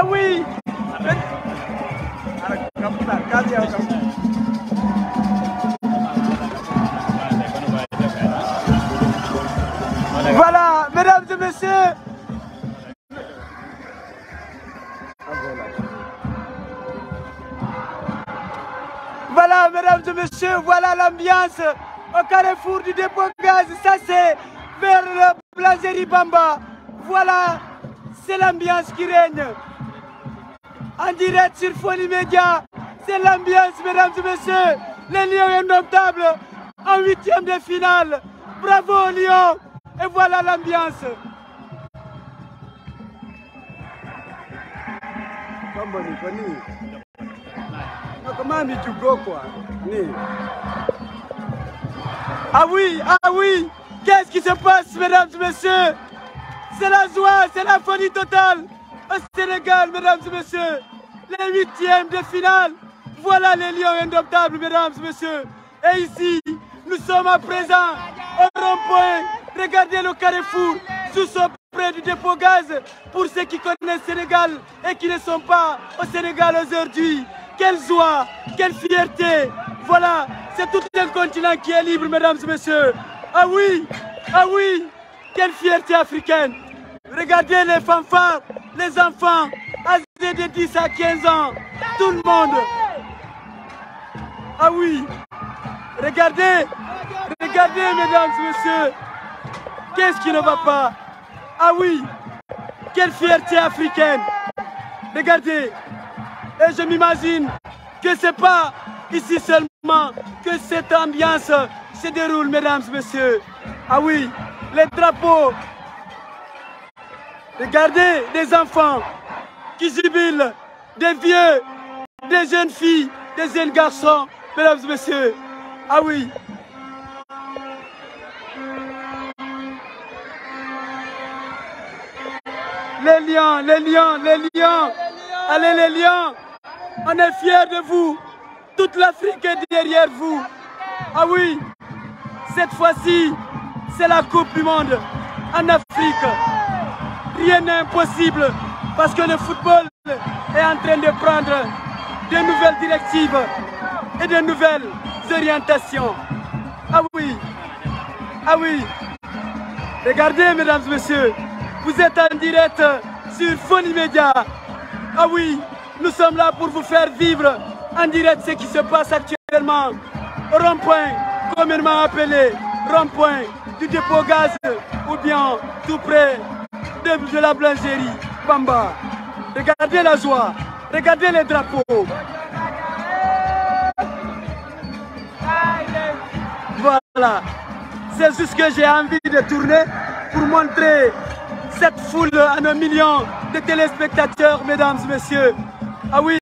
oui. Voilà, mesdames et messieurs. Voilà, mesdames et messieurs, voilà l'ambiance au carrefour du dépôt gaz. Ça, c'est vers le Blanzerie Bamba. Voilà, c'est l'ambiance qui règne. En direct sur Folie Média, c'est l'ambiance, mesdames et messieurs. Les Lions indomptables en 8e de finale. Bravo, Lions. Et voilà l'ambiance. Comment tu go quoi? Ah oui, qu'est-ce qui se passe, mesdames et messieurs? C'est la joie, c'est la folie totale au Sénégal, mesdames et messieurs. Les 8e de finale. Voilà les Lions indomptables, mesdames et messieurs. Et ici, nous sommes à présent au rond-point. Regardez le carrefour, sous son près du dépôt gaz. Pour ceux qui connaissent le Sénégal et qui ne sont pas au Sénégal aujourd'hui. Quelle joie, quelle fierté. Voilà, c'est tout un continent qui est libre, mesdames et messieurs. Ah oui, quelle fierté africaine. Regardez les fanfares, les enfants, âgés de 10 à 15 ans, tout le monde. Ah oui, regardez, mesdames et messieurs. Qu'est-ce qui ne va pas? Ah oui, quelle fierté africaine. Regardez, et je m'imagine que ce n'est pas ici seulement que cette ambiance se déroule, mesdames et messieurs. Ah oui, les drapeaux. Regardez des enfants qui jubilent, des vieux, des jeunes filles, des jeunes garçons, mesdames et messieurs. Ah oui. Les lions. Allez les lions. On est fiers de vous. Toute l'Afrique est derrière vous. Ah oui. Cette fois-ci, c'est la Coupe du Monde en Afrique. Rien n'est impossible parce que le football est en train de prendre de nouvelles directives et de nouvelles orientations. Ah oui. Regardez, mesdames et messieurs. Vous êtes en direct sur Folie Média. Ah oui, nous sommes là pour vous faire vivre en direct ce qui se passe actuellement au rond-point, communément appelé rond-point du dépôt gaz ou bien tout près de la Blanzerie Bamba. Regardez la joie, regardez les drapeaux. Voilà, c'est juste que j'ai envie de tourner pour montrer cette foule à nos millions de téléspectateurs, mesdames et messieurs. Ah oui,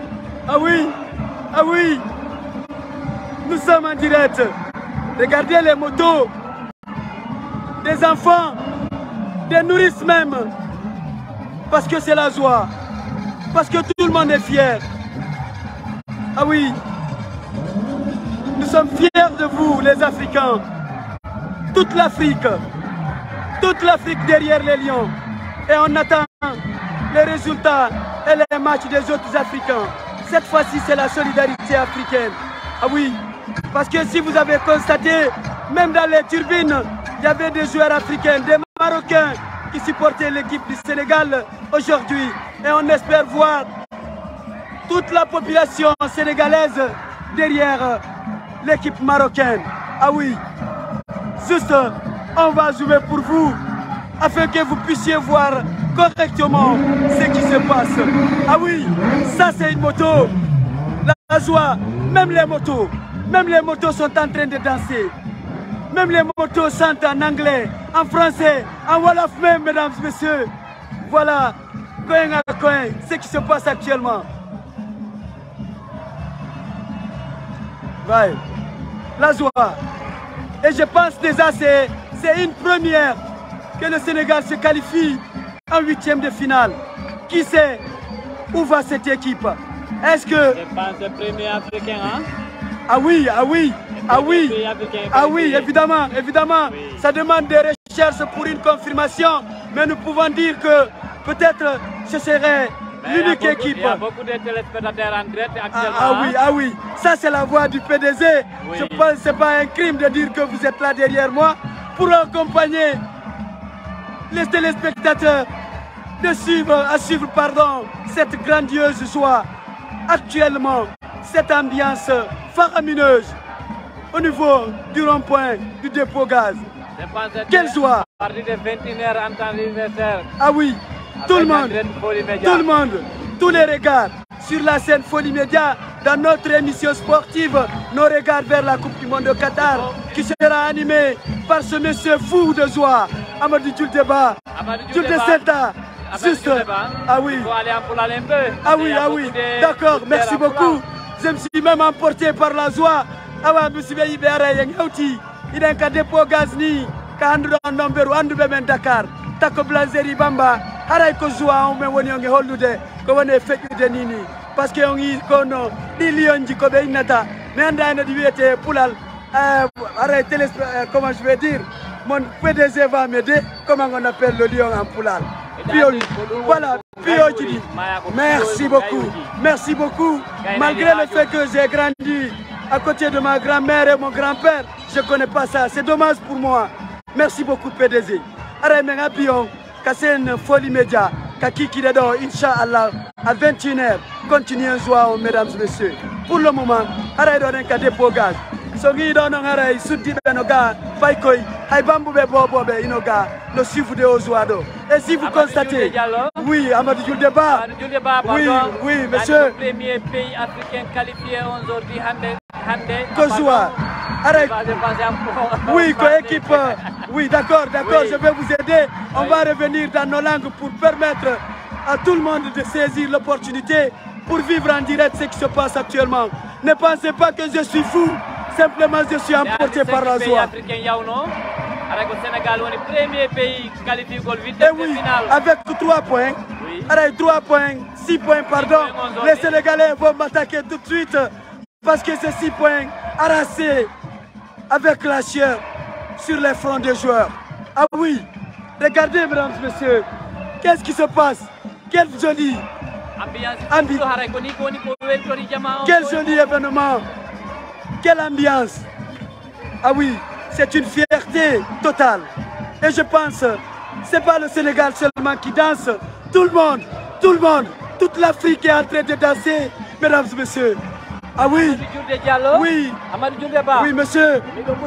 nous sommes en direct. Regardez les motos, des enfants, des nourrices même. Parce que c'est la joie, parce que tout le monde est fier. Ah oui, nous sommes fiers de vous, les Africains. Toute l'Afrique derrière les Lions. Et on attend les résultats et les matchs des autres Africains. Cette fois-ci, c'est la solidarité africaine. Ah oui, parce que si vous avez constaté, même dans les turbines, il y avait des joueurs africains, des Marocains qui supportaient l'équipe du Sénégal aujourd'hui. Et on espère voir toute la population sénégalaise derrière l'équipe marocaine. Ah oui, juste, on va jouer pour vous, afin que vous puissiez voir correctement ce qui se passe. Ah oui, ça c'est une moto. La joie, même les motos sont en train de danser. Même les motos chantent en anglais, en français, en wolof même, mesdames et messieurs. Voilà, coin à coin, ce qui se passe actuellement. Ouais. La joie. Et je pense déjà que c'est une première que le Sénégal se qualifie en 8e de finale. Qui sait où va cette équipe? Est-ce que... Je pense le premier africain, hein? Ah oui, évidemment. Oui. Ça demande des recherches pour une confirmation, mais nous pouvons dire que peut-être ce serait l'unique équipe. Il y a beaucoup de téléspectateurs en direct actuellement. Ah oui, ça c'est la voix du PDG. Oui. Je pense que ce n'est pas un crime de dire que vous êtes là derrière moi pour accompagner les téléspectateurs à suivre cette grandiose joie. Actuellement, cette ambiance faramineuse au niveau du rond-point du dépôt gaz. Quelle joie! À partir de 21h en temps d'anniversaire. Ah oui, tout le monde, tous les regards sur la scène Folie Média, dans notre émission sportive, nos regards vers la Coupe du Monde au Qatar, qui sera animée par ce monsieur fou de joie, Amadou Djoudeba, Senta. Juste, ah oui, il faut aller en Poulal un peu. Ah oui, d'accord, merci beaucoup. Je me suis même emporté par la joie. Ah ouais, je me suis dit, il y a un dépôt gaz ni, Dakar, Tako Blanzeri Bamba, Aray ko joie, on me woni on hollude, ko woni feƴude nini, parce que on y kono, di lion ji ko be inata, mais andana di wete Poulal, Aray comment je vais dire, mon PDG va m'aider, comment on appelle le lion en Poulal. Voilà, merci beaucoup. Malgré le fait que j'ai grandi à côté de ma grand-mère et mon grand-père, je ne connais pas ça, c'est dommage pour moi. Merci beaucoup PDG. Aremenga Pion, c'est une Folie Média, Kaki Dedo, Inch'Allah, à 21h, continuez à jouer, mesdames et messieurs. Pour le moment, arrêtez de faire des gaz. Songi don ngaray sudi benoga paikoy hay bambube bobobe inoga le chiffre de Ozoado. Et si vous constatez, oui, Amadou Djoudeba, oui, monsieur, le premier pays africain qualifié aujourd'hui Kozoua. Oui, équipe. Oui, d'accord, je vais vous aider. On va revenir dans nos langues pour permettre à tout le monde de saisir l'opportunité pour vivre en direct ce qui se passe actuellement. Ne pensez pas que je suis fou. Simplement, je suis emporté par la joie. Et oui, avec 3 points, avec 3 points, 6 points, pardon, les Sénégalais vont m'attaquer tout de suite parce que ces 6 points arrachés avec la chair sur les fronts des joueurs. Ah oui, regardez, mesdames et messieurs, qu'est-ce qui se passe? Quel joli quel joli événement. Quelle ambiance! Ah oui, c'est une fierté totale. Et je pense, c'est pas le Sénégal seulement qui danse. Tout le monde, toute l'Afrique est en train de danser, mesdames et messieurs. Ah oui, oui, oui, monsieur.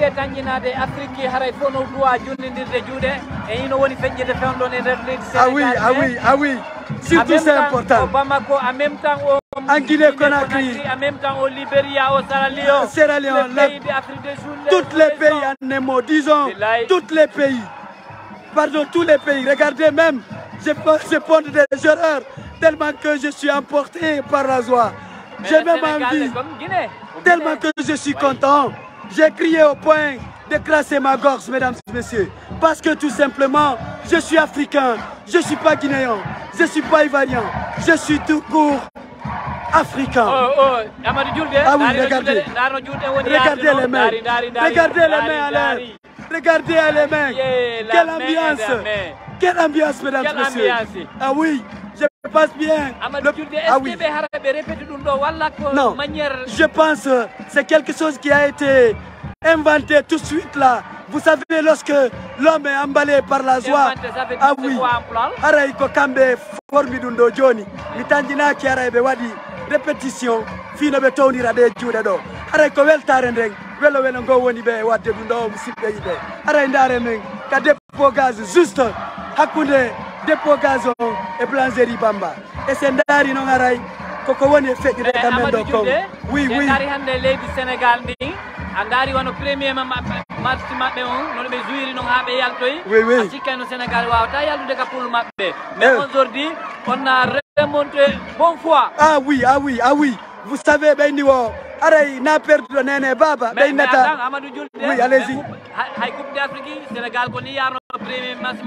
Ah oui, surtout c'est important. En même temps, en Guinée-Conakry, en même temps au Libéria, au Sierra Leone, tous les pays en émo, disons, tous les pays. Pardon, tous les pays. Regardez même, je pose des erreurs tellement que je suis emporté par la joie. J'ai même envie, tellement que je suis content. J'ai crié au point de classer ma gorge, mesdames et messieurs. Parce que tout simplement, je suis africain, je ne suis pas guinéen, je ne suis pas ivoirien, je suis tout court africain. Ah oui, regardez. Regardez les mains. Regardez les mains à l'air. Regardez les mains. Quelle ambiance. Quelle ambiance, mesdames et messieurs. Ah oui, je passe bien. Ah oui. Non, je pense que c'est quelque chose qui a été inventé tout de suite là. Vous savez, lorsque l'homme est emballé par la joie, ah oui, Araïko Kambe Formidundo Johnny, Mitandina qui arabe wadi répétition, fino betoni rade judedo. Araïko Weltarendeng, Velo Venongo Woni be Wade Dundo, Sipe Ibe, Araïndare Meng, ka dépôt gaz juste, Hakune, dépôt gazon et Blanzeri Bamba. Et c'est Ndari non Araï, Koko Woni fait du Kamendo Kong. Oui, oui. Sénégal. Andari wano premier match mabbe on non be jouiri non habe yaltoy no Sénégal wawta yalude ka pour mabbe mais aujourd'hui on a remonté bon fois. Ah oui, vous savez ben wo aray na perdu nene baba ben nata. Oui, allez-y. Hay Coupe d'Afrique Sénégal ko ni yarno premier match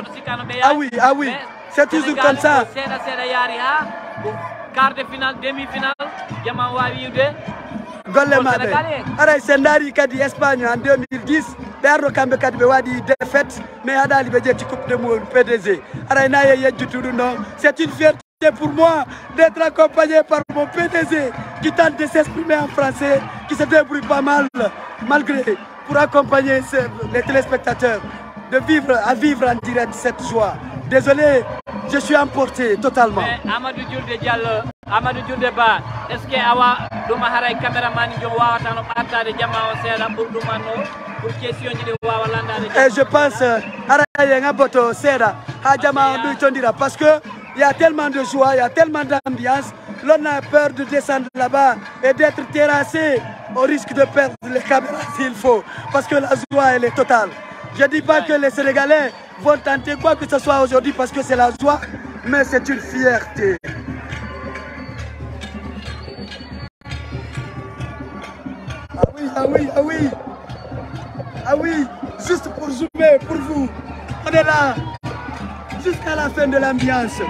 Ah oui, c'est toujours comme ça. C'est yari ha quart de finale demi-finale jama wawi yude golle maɓe aray sen daari kadi Espagne en 2010 ɓe arno kamɓe kadi ɓe waɗi défaite mais haɗali ɓe ƴetti coupe de monde PDG aray naye yejjutuɗum ɗon c'est une fierté pour moi d'être accompagné par mon PDG qui tente de s'exprimer en français, qui se débrouille pas mal, malgré, pour accompagner les téléspectateurs, à vivre en direct cette joie. Désolé, je suis emporté totalement. Mais Amadou Djourde Diallo, Amadou Djourde Ba, est-ce que awa duma haray cameraman jo wawata no ɓattade jamma o seeɗa pour ɗumano pour question ji ɗi wawa landade? Et je pense haray ngaboto seeɗa ha jamma o ɗuytondira parce que il y a tellement de joie, il y a tellement d'ambiance. L'on a peur de descendre là-bas et d'être terrassé au risque de perdre les caméras s'il faut. Parce que la joie, elle est totale. Je ne dis pas que les Sénégalais vont tenter quoi que ce soit aujourd'hui parce que c'est la joie, mais c'est une fierté. Ah oui, ah oui, ah oui. Ah oui, juste pour zoomer, pour vous. On est là, jusqu'à la fin de l'ambiance.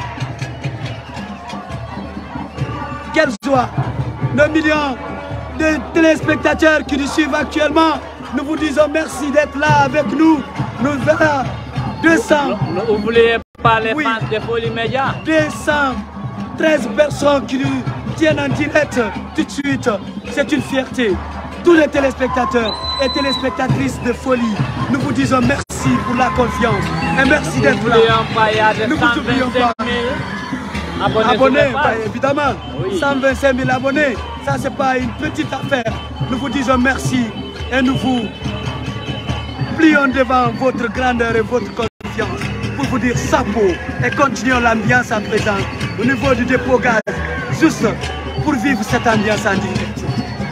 Quelle joie! Nos millions de téléspectateurs qui nous suivent actuellement, nous vous disons merci d'être là avec nous. Nous verrons 200. N'oubliez pas les fans de Folie Média. 213 personnes qui nous tiennent en direct tout de suite. C'est une fierté. Tous les téléspectateurs et téléspectatrices de Folie, nous vous disons merci pour la confiance. Et merci d'être là. Nous vous oublions pas. Abonnés, bah, évidemment. Oui. 125 000 abonnés, ça c'est pas une petite affaire. Nous vous disons merci et nous vous plions devant votre grandeur et votre confiance pour vous dire chapeau et continuons l'ambiance à présent au niveau du dépôt gaz, juste pour vivre cette ambiance en direct.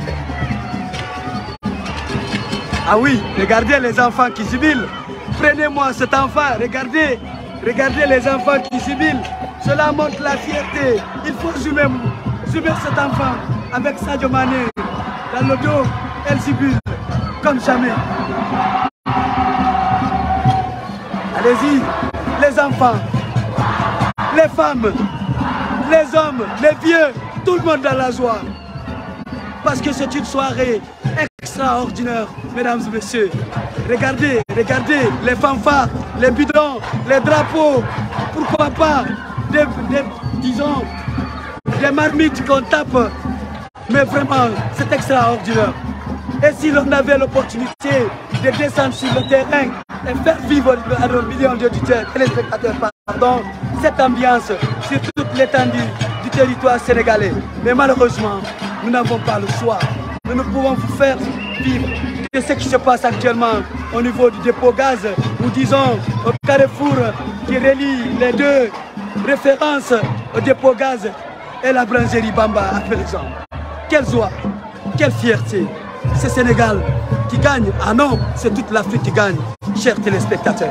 Ah oui, regardez les enfants qui jubilent. Prenez-moi cet enfant, regardez les enfants qui jubilent. Cela montre la fierté. Il faut zoomer cet enfant avec Sadio Mané dans le dos. Elle jubile comme jamais. Allez-y, les enfants, les femmes, les hommes, les vieux, tout le monde dans la joie. Parce que c'est une soirée extraordinaire, mesdames et messieurs. Regardez les fanfares, les bidons, les drapeaux, pourquoi pas disons, des marmites qu'on tape. Mais vraiment, c'est extraordinaire. Et si l'on avait l'opportunité de descendre sur le terrain et faire vivre à nos millions de téléspectateurs, cette ambiance sur toute l'étendue du territoire sénégalais. Mais malheureusement, nous n'avons pas le choix. Nous ne pouvons vous faire vivre de ce qui se passe actuellement au niveau du dépôt gaz. Nous disons au carrefour qui relie les deux références au dépôt gaz et la boulangerie Bamba à présent. Quelle joie, quelle fierté. C'est Sénégal qui gagne. Ah non, c'est toute l'Afrique qui gagne, chers téléspectateurs.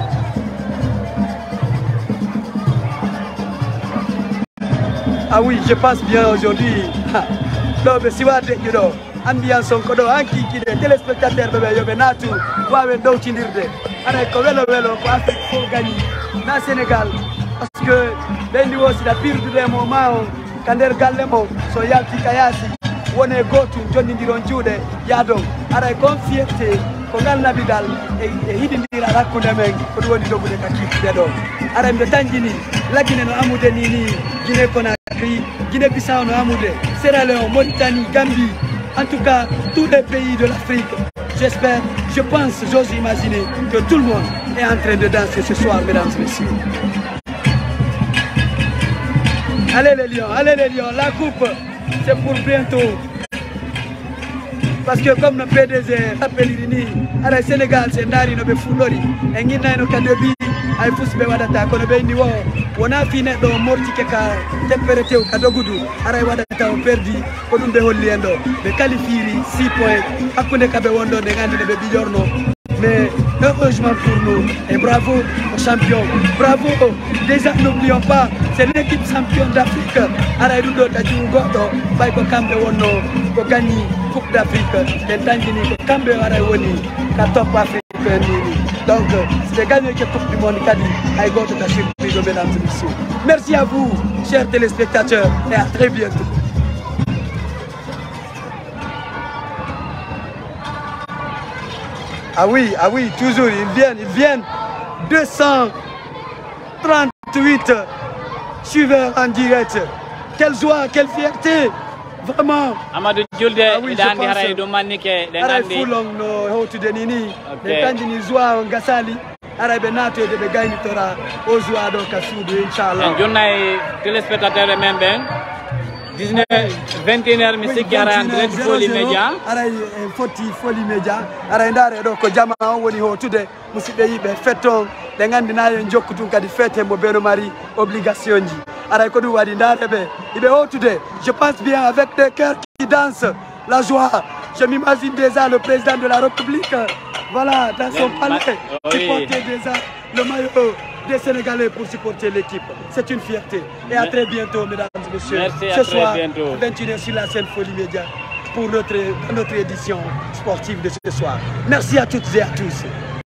Ah oui, je passe bien aujourd'hui. Non, mais si vous avez dit, ambiance on kodo anki qui des téléspectateurs bébé yobe natu wawe dow ci ndirde ana ko welo ko Afrique fo gagner na Sénégal parce que ben wo si da pirdu de moment kander galle mo so yalti kayasi wone gotu jonni ndiron juude yaado ara kon fierté ko ganna bidal e hidindira rakkunde men ko woni dogude kakki do ara mbe tanjini lagine no amude ni Guinée Conakry Guinée Bissau no amude Sierra Leone Mauritanie Gambie. En tout cas, tous les pays de l'Afrique, j'espère, je pense, j'ose imaginer que tout le monde est en train de danser ce soir, mesdames et messieurs. Allez les lions, la coupe, c'est pour bientôt. Parce que comme le PDG rappelle, le Sénégal, c'est Ndari no be fulori, et Nina no Kadobi, ay fusbe wadata kono be ni wo wona fi neddo morti keka temperature kadogudu aray wadata o perdi ko dum be holli en do be qualifieri 6 points hakkunde kabe wondo de gandi be bijorno. Mais heureusement pour nous et bravo aux champions, bravo. Déjà n'oublions pas, c'est l'équipe championne d'Afrique. Aray do taju goto bay ko kambe wonno ko gagni coupe d'Afrique den tangini ko kambe aray woni ka top Afrique. Donc, c'est gagné que Coupe du Monde Kadi a égorgé la surprise, mesdames et messieurs. Merci à vous, chers téléspectateurs, et à très bientôt. Ah oui, toujours, ils viennent. 238 suiveurs en direct. Quelle joie, quelle fierté. Vraiment. Amadou Julde, oui, je pense. Aray fulong no hotude nini. De kanjini joie ngasali. Aray be nato de be gayni tora o joie do kasudu inchallah. Jonnay téléspectateurs même ben. 19 21h musique gara en direct Foli Media. Aray foti Foli Media. Aray ndare do ko jama on woni hotude musibe yibe feton de ngandina en jokkutu kadi fete mo beno mari obligation ji. Aray ko du wadi ndare be ibe hotude. Je pense bien avec des cœurs qui dansent la joie. Je m'imagine déjà le président de la République, voilà, dans son palais, qui portait déjà le maillot des Sénégalais pour supporter l'équipe. C'est une fierté. Et à très bientôt, mesdames et messieurs. Merci, ce soir, 21h sur la scène Foli Média pour notre édition sportive de ce soir. Merci à toutes et à tous.